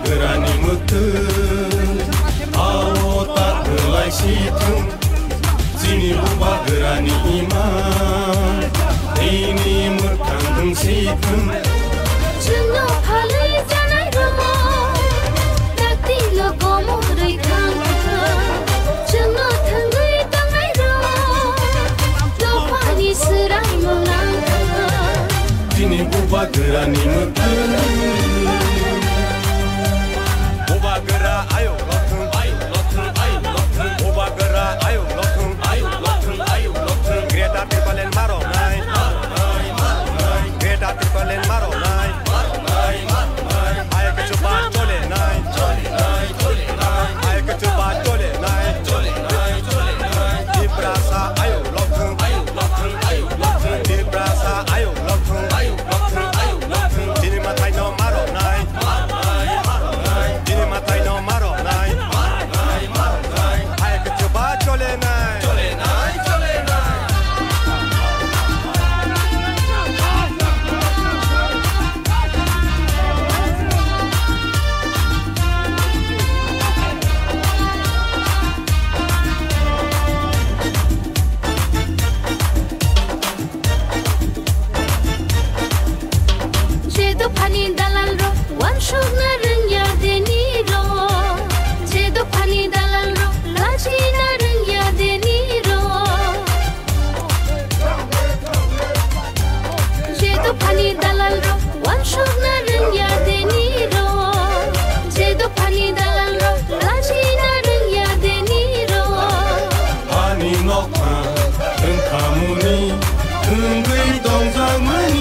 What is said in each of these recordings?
गोरानि मोथोन आओ ताखोलाय सिथों जोंनि बुबा गोरानि इमान दैनि मोगथां दोंसिथों जोंनाव फालै जानाय दङ दाख्लैल' गमरै थांथों जोंनाव थोंगै दांनाय दं दफानि सोरां मोलांथों दिनै बुबा गोरानि मोथोन बुबा गोरा आयौ लथों बुबा गोरा आयौ लथों ग्रेटार टिपालेन मार'नाय ग्रेटार टिपालेन मार'नाय आयके चुबा चलेनाय आयके चुबा चलेनाय दिब्रासा आयौ लथों दिब्रासा आयौ लथों दिनै माथाय न मार'नाय दिनै माथाय न मार'नाय आयके Chuba चलेनाय Pani dalal ro, wan shog na ring ya deni ro. Jedo pani dalal ro, lachi na ring ya deni ro. Jedo pani dalal ro, wan shog na ring ya deni ro. Jedo pani dalal ro, lachi na ring ya deni ro. Pani nokha, kamuni, ungui dong zamani.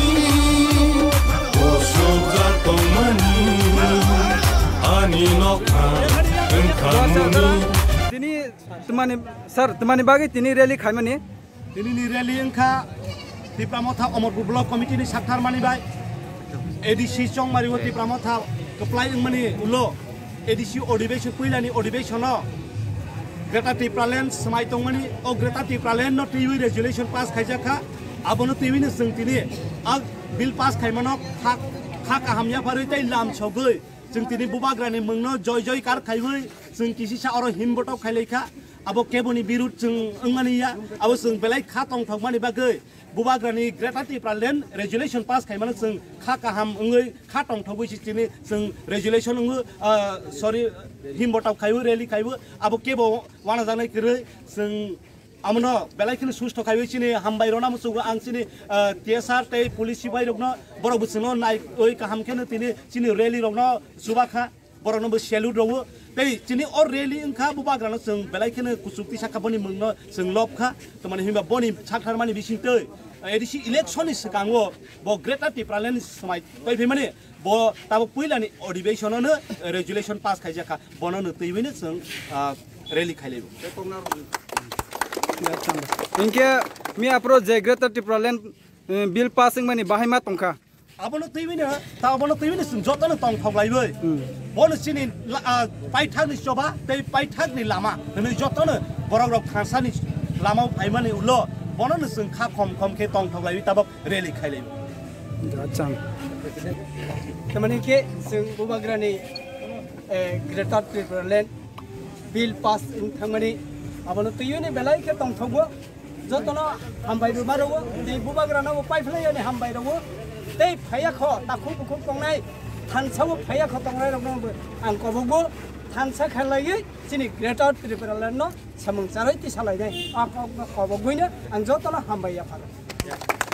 Tini temani bagi tini rally khaimani tini rally engkha tipramotha omorpur block committee ni sakthar mani bai ADC chong mariwo tipramotha keplai engmani ulo ADC odibation puilani odibation no Greta Tipralen samai tongmani o Greta Tipralen no TV resolution pass khaijaka abono TV ni sengtini ag bill pass khaimano khak ahamya pharoi tai lam chogoi जों दिनै बुबाग्रानि मोंनो जय जय car खायबै जों किसिसा or हिमबटक खायलायखा आबो केबोनि बिरुद जों अंगानिया आबो जों बेलाय खा तंग थगमानि बागै बुबाग्रानि ग्रेटा टिप्रालेन रेजुलेशन पास खायमानो जों खा काहाम ओंगै खा तंग थगबै सिस्टेमनि जों रेजुलेशन ओंगो सरि हिमबटक खायबै रेली खायबै आबो केबो वाना जानाय करै जों आमनो बेलायखिनि सुस्थ खायबै सिनि हामबाय रना मुसुगो आं सिनि टीएसआर तै पुलिस सिबाय रगनो बरो बुसनो नाय ओइ काहामखेनो तिनि सिनि रेली रगनो सुबाखा बरनो बो सेलुट रवो तै सिनि और रेली ओंखा बुबाग्रानो जों बेलायखिनि कुसुक्ति साखाबनि मोंनो जों लबखा त माने हिमबा बनि साखारमानि बिसिंतै एडिसि इलेक्शन सिगाङो ब ग्रेटा टिप्रालेन समाय तै फेमाने ब ताबो पुइलानि अधिवेशननो रेजुलेशन पास खायजाखा बननो तैबेनो जों रेली खायलेबो इनके मी अप्रोच जे ग्रेटर टिप्रालेन बिल पासिंग माने बाहायमा तंखा abono tibine ta abono tibine sum jotano tong thoglaiboi bono sini paithak ni joba tei paithak ni lama ni jotano borok rok khasani lama phaimani ulo bono ni sum kha khom ke tong thoglaibi tabak rally khailai acham tamani ke sum bubagrani greater Tipraland bill pass thamani abono tiyuni belai ke tong thogbo jotano hambai ru marowo tei bubagrana bo paiflai ni hambai rowo tei phaya kho takhu bukhu kongnai thansawo phaya kho tongnai rokno ang kobogbo thansa khalai chini greater Tipraland no samung charai ti salai dai a kobogboina ang jotano hambai ya phalo